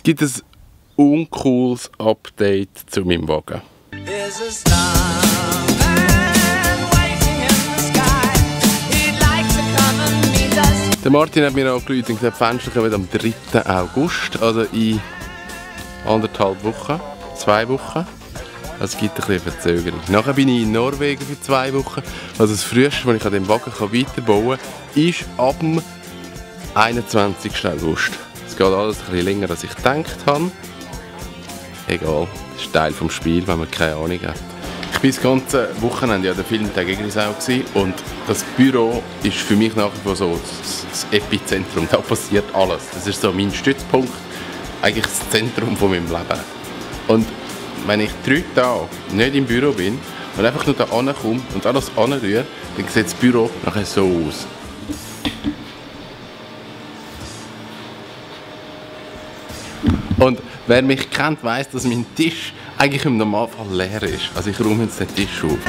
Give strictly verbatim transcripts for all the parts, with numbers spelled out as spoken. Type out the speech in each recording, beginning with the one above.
gibt ein uncooles Update zu meinem Wagen. Der Martin hat mir angerufen und gesagt, die Fenster kommen am dritten August, also in anderthalb Wochen, zwei Wochen. Also es gibt ein bisschen Verzögerung. Nachher bin ich in Norwegen für zwei Wochen. Also das Früheste, was ich an diesem Wagen weiterbauen kann, ist ab dem einundzwanzigsten August. Es geht alles ein bisschen länger, als ich gedacht habe. Egal, das ist Teil des Spiels, wenn man keine Ahnung hat. Ich war das ganze Wochenende an der Filmtag Egrisau und das Büro ist für mich nach wie vor so das Epizentrum. Da passiert alles. Das ist so mein Stützpunkt, eigentlich das Zentrum von meinem Leben. Und wenn ich drei Tage nicht im Büro bin und einfach nur da ankomme und alles anrühre, dann sieht das Büro nachher so aus. Und wer mich kennt, weiss, dass mein Tisch eigentlich im Normalfall leer ist. Also ich räume jetzt den Tisch auf.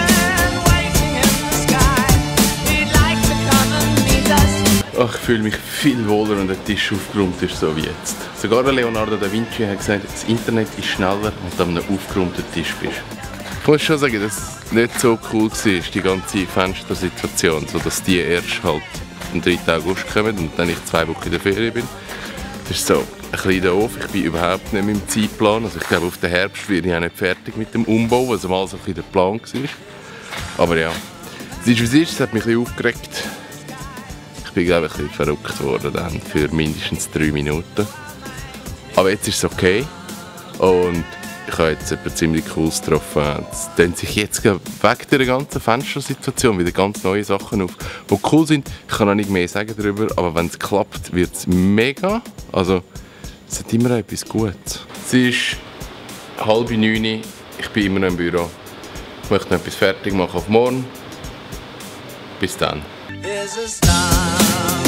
Oh, ich fühle mich viel wohler, wenn der Tisch aufgeräumt ist, so wie jetzt. Sogar Leonardo da Vinci hat gesagt, das Internet ist schneller, wenn du an einem aufgeräumten Tisch bist. Ich muss schon sagen, dass es nicht so cool war, die ganze Fenstersituation, so dass die erst halt am dritten August kommen und dann ich zwei Wochen in der Ferien bin. Das ist so ein bisschen doof, ich bin überhaupt nicht mit dem Zeitplan. Also ich glaube, auf den Herbst werde ich auch nicht fertig mit dem Umbau, was mal so ein bisschen der Plan war. Aber ja, es ist wie es ist, es hat mich ein bisschen aufgeregt. Ich bin, glaube ich, ein bisschen verrückt worden dann für mindestens drei Minuten. Aber jetzt ist es okay. Und ich habe jetzt etwas ziemlich Cooles getroffen. Es tun sich jetzt wegen der ganzen Fenstersituation wieder ganz neue Sachen auf, die cool sind. Ich kann noch nicht mehr sagen darüber, aber wenn es klappt, wird es mega. Also, es hat immer etwas Gutes. Es ist halb neun, ich bin immer noch im Büro. Ich möchte noch etwas fertig machen auf morgen. Bis dann.